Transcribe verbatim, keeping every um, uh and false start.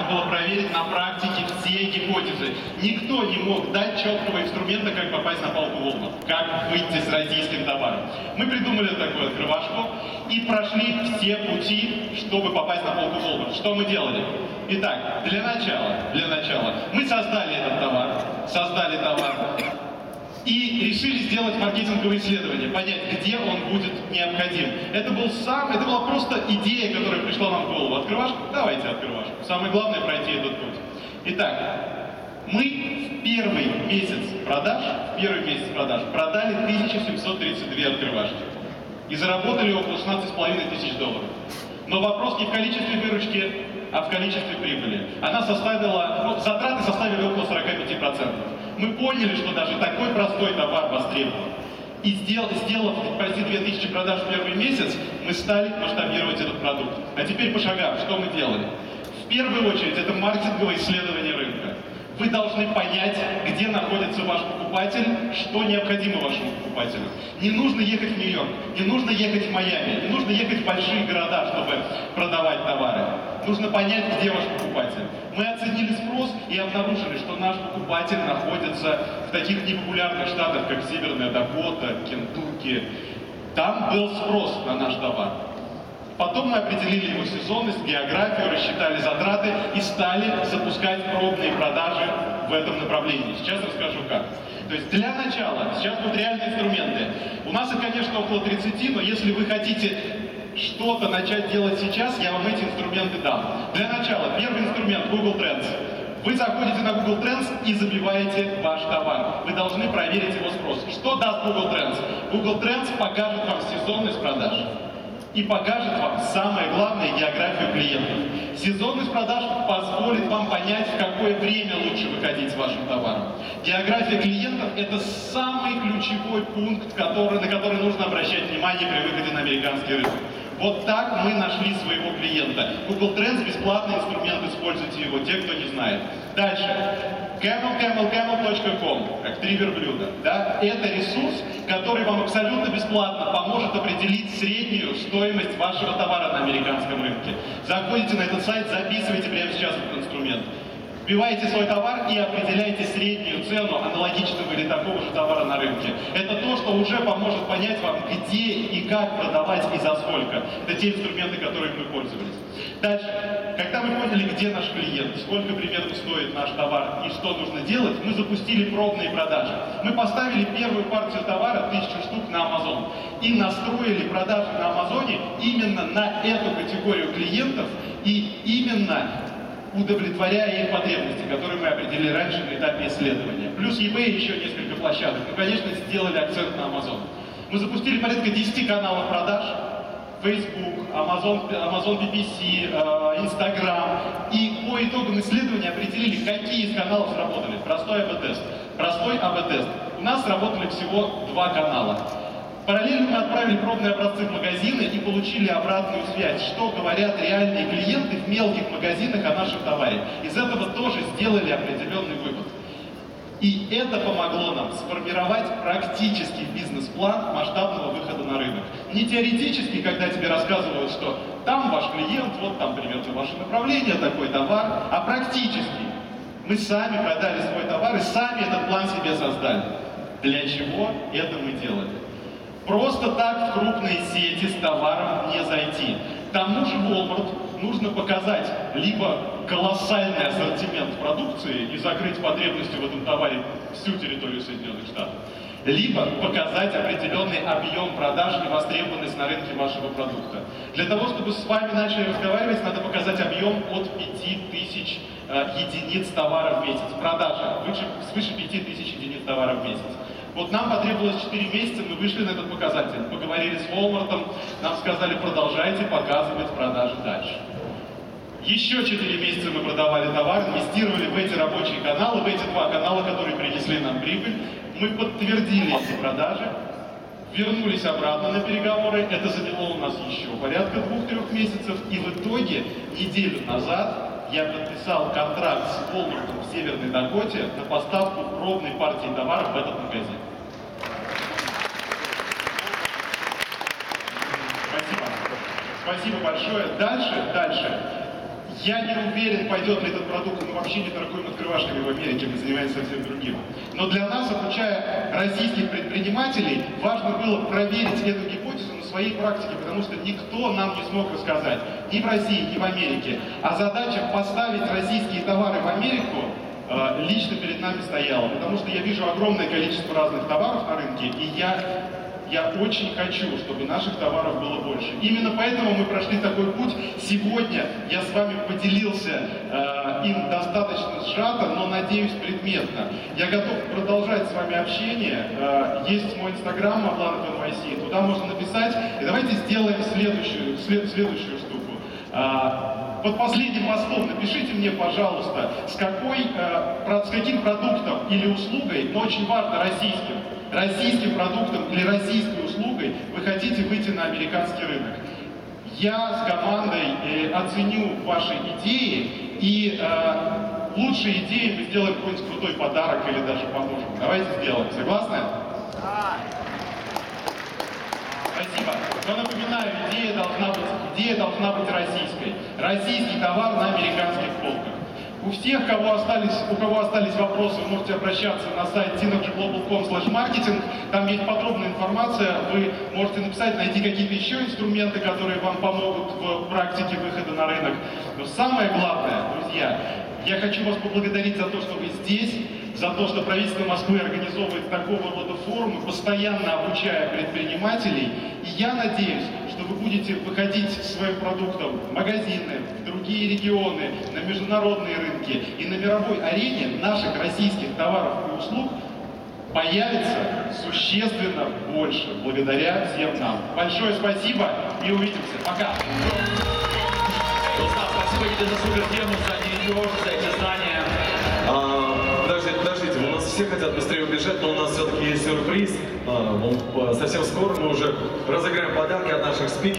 было проверить на практике все гипотезы. Никто не мог дать четкого инструмента, как попасть на полку Walmart, как выйти с российским товаром. Мы придумали такую открывашку и прошли все пути, чтобы попасть на полку Walmart. Что мы делали? Итак, для начала, для начала мы создали этот товар, создали товар и решили сделать маркетинговое исследование, понять, где он будет необходим. Это был сам, это была просто идея, которая пришла нам в голову. Открывашку? Давайте открывашку. Самое главное пройти этот путь. Итак, мы в первый месяц продаж, в первый месяц продаж продали тысячу семьсот тридцать две открывашки и заработали около шестнадцати с половиной тысяч долларов. Но вопрос не в количестве выручки, а в количестве прибыли. Она составила, ну, затраты составили около сорока пяти процентов. Мы поняли, что даже такой простой товар востребован. И сделав, сделав почти две тысячи продаж в первый месяц, мы стали масштабировать этот продукт. А теперь по шагам, что мы делали? В первую очередь, это маркетинговое исследование рынка. Вы должны понять, где находится ваш покупатель, что необходимо вашему покупателю. Не нужно ехать в Нью-Йорк, не нужно ехать в Майами, не нужно ехать в большие города, чтобы продавать товары. Нужно понять, где ваш покупатель. Мы оценили спрос и обнаружили, что наш покупатель находится в таких непопулярных штатах, как Северная Дакота, Кентукки. Там был спрос на наш товар. Потом мы определили его сезонность, географию, рассчитали затраты и стали запускать пробные продажи в этом направлении. Сейчас расскажу как. То есть для начала, сейчас будут реальные инструменты. У нас их, конечно, около тридцати, но если вы хотите что-то начать делать сейчас, я вам эти инструменты дам. Для начала, первый инструмент — Google Trends. Вы заходите на Google Trends и забиваете ваш товар. Вы должны проверить его спрос. Что даст Google Trends? Google Trends покажет вам сезонность продаж и покажет вам, самое главное, географию клиентов. Сезонность продаж позволит вам понять, в какое время лучше выходить с вашим товаром. География клиентов – это самый ключевой пункт, который, на который нужно обращать внимание при выходе на американский рынок. Вот так мы нашли своего клиента. Google Trends — бесплатный инструмент, используйте его, те, кто не знает. Дальше. camel camel camel точка ком, как три верблюда. Да? Это ресурс, который вам абсолютно бесплатно поможет определить среднюю стоимость вашего товара на американском рынке. Заходите на этот сайт, записывайте прямо сейчас этот инструмент. Вбиваете свой товар и определяете среднюю цену аналогичного или такого же товара на рынке. Это то, что уже поможет понять вам, где и как продавать и за сколько. Это те инструменты, которыми мы пользовались. Дальше. Когда мы поняли, где наш клиент, сколько примерно стоит наш товар и что нужно делать, мы запустили пробные продажи. Мы поставили первую партию товара, тысячу штук, на Amazon. И настроили продажи на Амазоне именно на эту категорию клиентов и именно удовлетворяя их потребности, которые мы определили раньше на этапе исследования. Плюс eBay и еще несколько площадок. Мы, конечно, сделали акцент на Amazon. Мы запустили порядка десяти каналов продаж. Facebook, Amazon, Amazon би пи си, Instagram. И по итогам исследования определили, какие из каналов сработали. Простой эй би тест. Простой эй би тест. У нас сработали всего два канала. Параллельно мы отправили пробные образцы в магазины и получили обратную связь, что говорят реальные клиенты в мелких магазинах о нашем товаре. Из этого тоже сделали определенный вывод. И это помогло нам сформировать практический бизнес-план масштабного выхода на рынок. Не теоретически, когда тебе рассказывают, что там ваш клиент, вот там примерно ваше направление, такой товар, а практически. Мы сами продали свой товар и сами этот план себе создали. Для чего это мы делали? Просто так в крупные сети с товаром не зайти. К тому же Walmart нужно показать либо колоссальный ассортимент продукции и закрыть потребности в этом товаре всю территорию Соединенных Штатов, либо показать определенный объем продаж и востребованность на рынке вашего продукта. Для того, чтобы с вами начали разговаривать, надо показать объем от пяти тысяч э, единиц товара в месяц. Продажа выше, свыше пяти тысяч единиц товара в месяц. Вот нам потребовалось четыре месяца, мы вышли на этот показатель, поговорили с Walmart, нам сказали, продолжайте показывать продажи дальше. Еще четыре месяца мы продавали товар, инвестировали в эти рабочие каналы, в эти два канала, которые принесли нам прибыль. Мы подтвердили эти продажи, вернулись обратно на переговоры, это заняло у нас еще порядка двух-трех месяцев, и в итоге неделю назад я подписал контракт с Walmart в Северной Дакоте на поставку пробной партии товаров в этот магазин. Спасибо. Спасибо большое. Дальше, дальше. Я не уверен, пойдет ли этот продукт, мы вообще не торгуем открывашками в Америке, мы занимаемся совсем другим. Но для нас, обучая российских предпринимателей, важно было проверить эту гипотезу на своей практике, потому что никто нам не смог рассказать, ни в России, ни в Америке. А задача поставить российские товары в Америку э, лично перед нами стояла, потому что я вижу огромное количество разных товаров на рынке, и я... Я очень хочу, чтобы наших товаров было больше. Именно поэтому мы прошли такой путь. Сегодня я с вами поделился э, им достаточно сжато, но, надеюсь, предметно. Я готов продолжать с вами общение. Э, есть мой инстаграм, Абланов эн вай си, туда можно написать. И давайте сделаем следующую, след, следующую штуку. Э, под последним постом напишите мне, пожалуйста, с, какой, э, с каким продуктом или услугой, но очень важно, российским, российским продуктом или российской услугой вы хотите выйти на американский рынок. Я с командой э, оценю ваши идеи, и э, лучшие идеи мы сделаем какой-нибудь крутой подарок или даже поможем. Давайте сделаем. Согласны? Спасибо. Но напоминаю, идея должна быть, идея должна быть российской. Российский товар на американских полках. У всех, кого остались, у кого остались вопросы, вы можете обращаться на сайт synergy global dot com slash marketing. Там есть подробная информация. Вы можете написать, найти какие-то еще инструменты, которые вам помогут в практике выхода на рынок. Но самое главное, друзья, я хочу вас поблагодарить за то, что вы здесь, за то, что правительство Москвы организовывает такого рода форумы, постоянно обучая предпринимателей. И я надеюсь, что вы будете выходить своим продуктом в магазины, в другие регионы, на международные рынки. И на мировой арене наших российских товаров и услуг появится существенно больше, благодаря всем нам. Большое спасибо и увидимся. Пока! Рустам, спасибо тебе за супер тему, за нерелигиозность, за эти знания. А, подождите, подождите, у нас все хотят быстрее убежать, но у нас все-таки есть сюрприз. А, он, совсем скоро мы уже разыграем подарки от наших спикеров.